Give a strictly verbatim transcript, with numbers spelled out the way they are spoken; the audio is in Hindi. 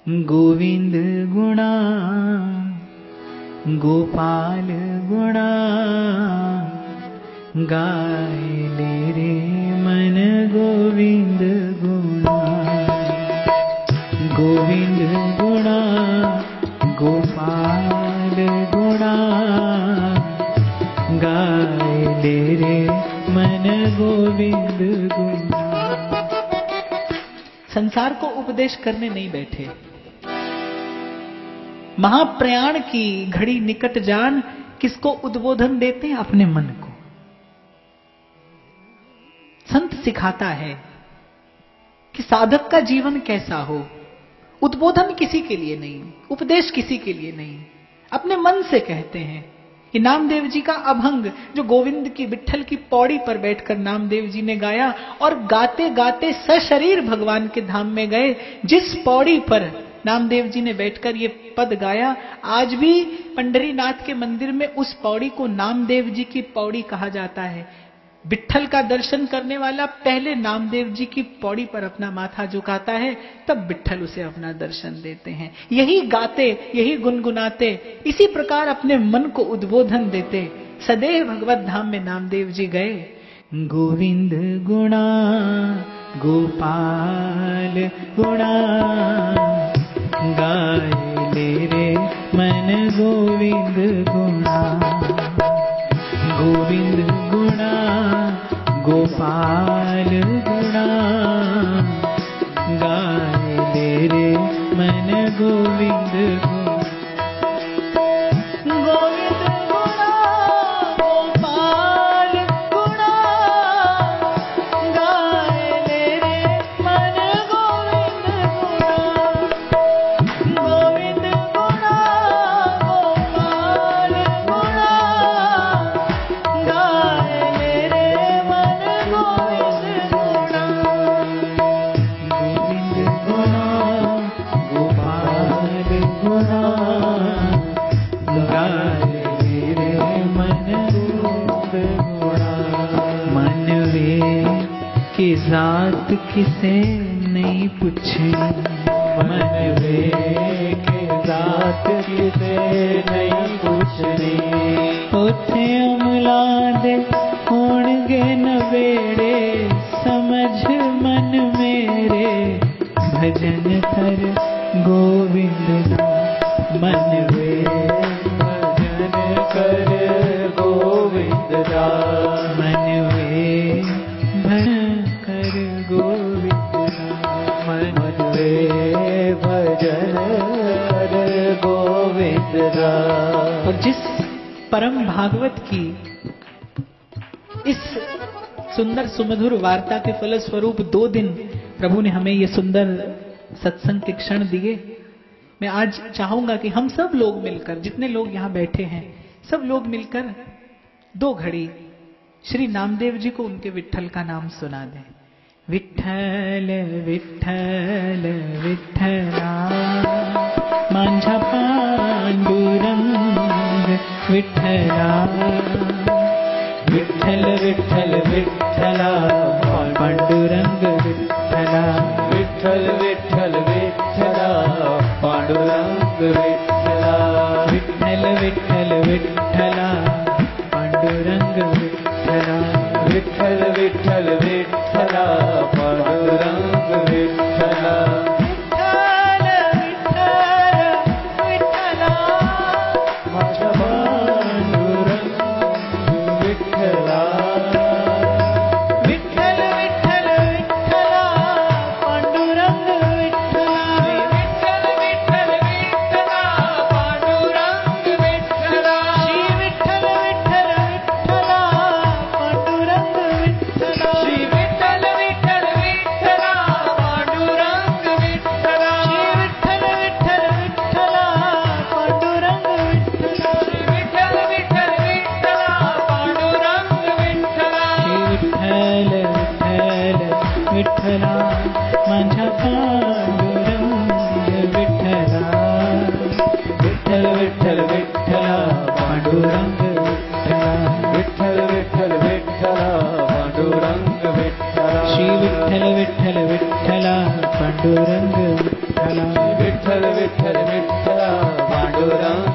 गोविंद गुणा गोपाल गुणा गाए ले रे मन गोविंद गुणा। गोविंद गुणा गोपाल गुणा गाए ले रे मन गोविंद गुणा। संसार को उपदेश करने नहीं बैठे। महाप्रयाण की घड़ी निकट जान, किसको उद्बोधन देते हैं? अपने मन को। संत सिखाता है कि साधक का जीवन कैसा हो। उद्बोधन किसी के लिए नहीं, उपदेश किसी के लिए नहीं, अपने मन से कहते हैं। कि नामदेव जी का अभंग जो गोविंद की विट्ठल की पौड़ी पर बैठकर नामदेव जी ने गाया, और गाते गाते सशरीर भगवान के धाम में गए। जिस पौड़ी पर नामदेव जी ने बैठकर ये पद गाया, आज भी पंढरीनाथ के मंदिर में उस पौड़ी को नामदेव जी की पौड़ी कहा जाता है। विट्ठल का दर्शन करने वाला पहले नामदेव जी की पौड़ी पर अपना माथा झुकाता है, तब विट्ठल उसे अपना दर्शन देते हैं। यही गाते, यही गुनगुनाते, इसी प्रकार अपने मन को उद्बोधन देते सदैव भगवत धाम में नामदेव जी गए। गोविंद गुणा गोपाल गुणा गाए ले रे मन गोविंद गुणा। गोविंद गुणा गोपाल गुणा गाए ले रे मन गोविंद गुणा। गोविंद गुणा गोपाल गुणा गाए ले रे मन गोविंद गुणा। गोविंद गुणा गोपाल गुणा की जात किसे नहीं पूछी। मन वे के जात किसे नहीं पूछनी। उथे अमला दे होणगे नवेड़े, समझ मन मेरे भजन कर गोविंद ना। मन वे भजन कर गोविंद ना। मन वे भजन कर गोविंद ना। मन वे भजन कर गोविंद ना। और जिस परम भागवत की इस सुंदर सुमधुर वार्ता के फलस्वरूप दो दिन प्रभु ने हमें ये सुंदर सत्संग के क्षण दिए, मैं आज चाहूंगा कि हम सब लोग मिलकर, जितने लोग यहाँ बैठे हैं, सब लोग मिलकर दो घड़ी श्री नामदेव जी को उनके विट्ठल का नाम सुना दें। विट्ठल विट्ठल विट्ठला मांझा पांडुरंग विट्ठला। विट्ठल विट्ठल विट्ठला पांडुरंग विट्ठला। विट्ठल विट्ठल विट्ठला पांडुरंग विट्ठला। विट्ठल विट्ठल विट्ठला पांडुरंग विट्ठला। विट्ठल विट्ठल विट्ठला पांडुरंग विट्ठला। श्री विट्ठल विट्ठल विट्ठला पांडुरंग विट्ठला। विठ्ठल विठ्ठल विठ्ठला पांडुरंग